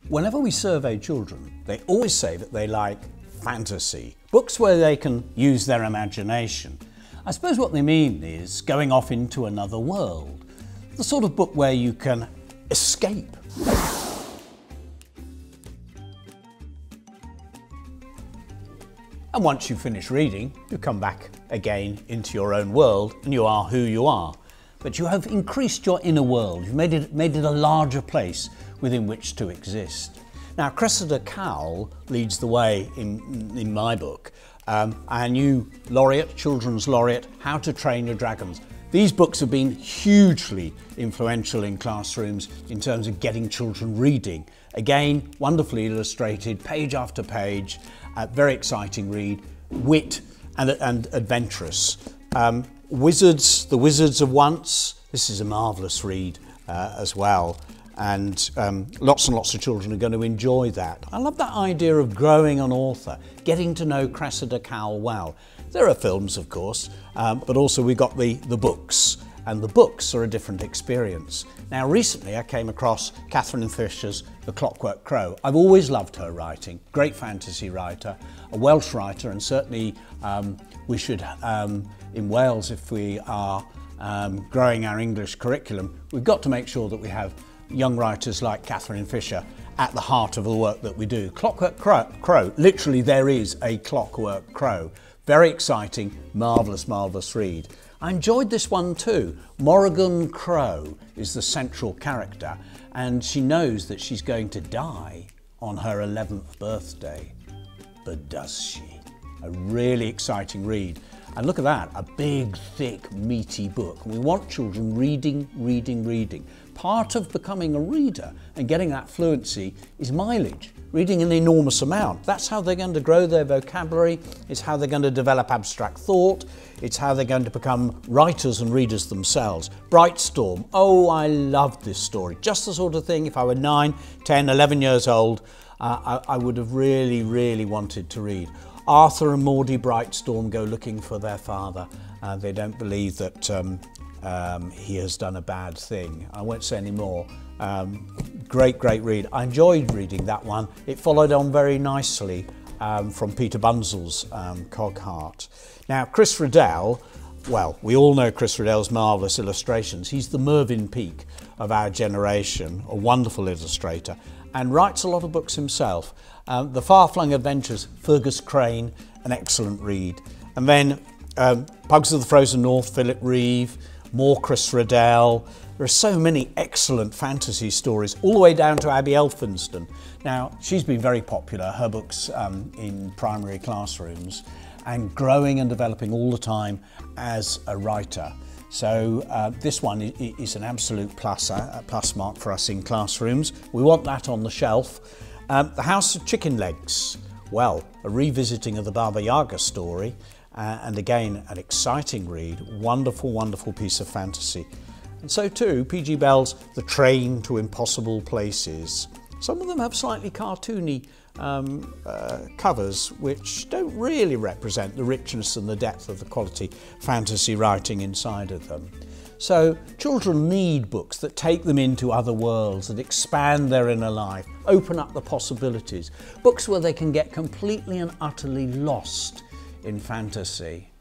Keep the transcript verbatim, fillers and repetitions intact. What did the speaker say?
Whenever we survey children, they always say that they like fantasy, books where they can use their imagination. I suppose what they mean is going off into another world, the sort of book where you can escape. And once you finish reading, you come back again into your own world and you are who you are. But you have increased your inner world, you've made it, made it a larger place within which to exist. Now, Cressida Cowell leads the way in, in my book, um, our new laureate, children's laureate, How to Train Your Dragons. These books have been hugely influential in classrooms in terms of getting children reading. Again, wonderfully illustrated, page after page, uh, very exciting read, wit and, and adventurous. Um, Wizards, The Wizards of Once, this is a marvellous read uh, as well, and um, lots and lots of children are going to enjoy that. I love that idea of growing an author, getting to know Cressida Cowell well. There are films, of course, um, but also we've got the, the books, and the books are a different experience. Now, recently I came across Catherine Fisher's The Clockwork Crow. I've always loved her writing, great fantasy writer, a Welsh writer, and certainly um, we should, um, in Wales, if we are um, growing our English curriculum, we've got to make sure that we have young writers like Catherine Fisher at the heart of the work that we do. Clockwork Crow, crow literally there is a clockwork crow. Very exciting, marvellous, marvellous read. I enjoyed this one too. Morrigan Crow is the central character, and she knows that she's going to die on her eleventh birthday. But does she? A really exciting read. And look at that, a big, thick, meaty book. We want children reading, reading, reading. Part of becoming a reader and getting that fluency is mileage, reading an enormous amount. That's how they're going to grow their vocabulary, it's how they're going to develop abstract thought, it's how they're going to become writers and readers themselves. Brightstorm, oh, I loved this story. Just the sort of thing, if I were nine, ten, eleven years old, uh, I, I would have really, really wanted to read. Arthur and Maudie Brightstorm go looking for their father. Uh, they don't believe that um, um, he has done a bad thing. I won't say any more. Um, great, great read. I enjoyed reading that one. It followed on very nicely um, from Peter Bunzel's um, Cogheart. Now, Chris Riddell, well, we all know Chris Riddell's marvellous illustrations. He's the Mervyn Peake of our generation, a wonderful illustrator, and writes a lot of books himself. Um, the Far-Flung Adventures, Fergus Crane, an excellent read. And then um, Pugs of the Frozen North, Philip Reeve, more Chris Riddell. There are so many excellent fantasy stories, all the way down to Abby Elphinston. Now, she's been very popular, her books um, in primary classrooms, and growing and developing all the time as a writer. So uh, this one is an absolute plus, a plus mark for us in classrooms. We want that on the shelf. Um, the House of Chicken Legs, well, a revisiting of the Baba Yaga story, uh, and again, an exciting read, wonderful, wonderful piece of fantasy. And so too, P G Bell's The Train to Impossible Places. Some of them have slightly cartoony um, uh, covers, which don't really represent the richness and the depth of the quality fantasy writing inside of them. So children need books that take them into other worlds, that expand their inner life, open up the possibilities. Books where they can get completely and utterly lost in fantasy.